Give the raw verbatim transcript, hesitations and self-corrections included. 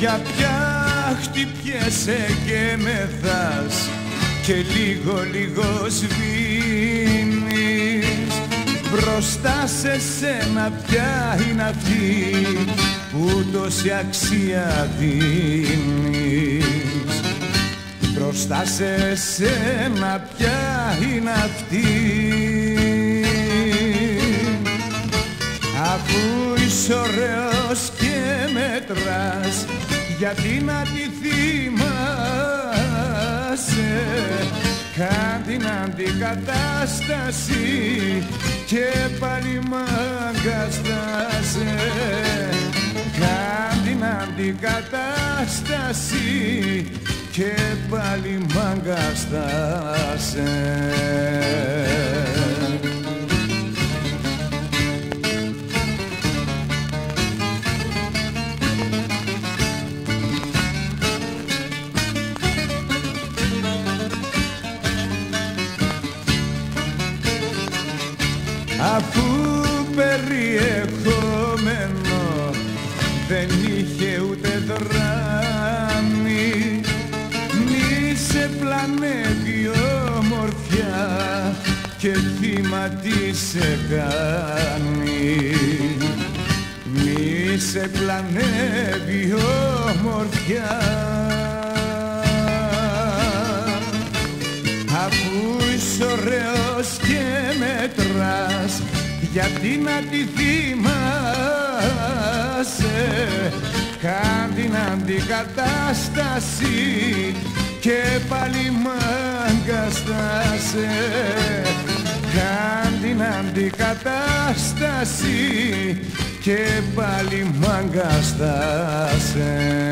Για πια χτυπιέσαι και μεθάς και λίγο λίγο σβήνεις. Μπροστά σε σένα πια είναι αυτή που τόση αξία δίνεις. Μπροστά σε σένα πια είναι αυτή, αφού είσαι ωραίος και μετράς, γιατί να τη θυμάσαι. Κάν την αντικατάσταση και πάλι μαγκαστάσαι. Κάν την αντικατάσταση και πάλι μαγκαστάσαι. Αφού περιεχόμενο δεν είχε ούτε δράμη, μη σε πλανεύει ομορφιά και θύμα τι σε κάνει. Μη σε πλανεύει ομορφιά, αφού είσαι ωραίος και μετράς, γιατί να τη θυμάσαι. Κάν την αντικατάσταση και πάλι μαγκαστάσαι. Κάν την αντικατάσταση και πάλι μαγκαστάσαι.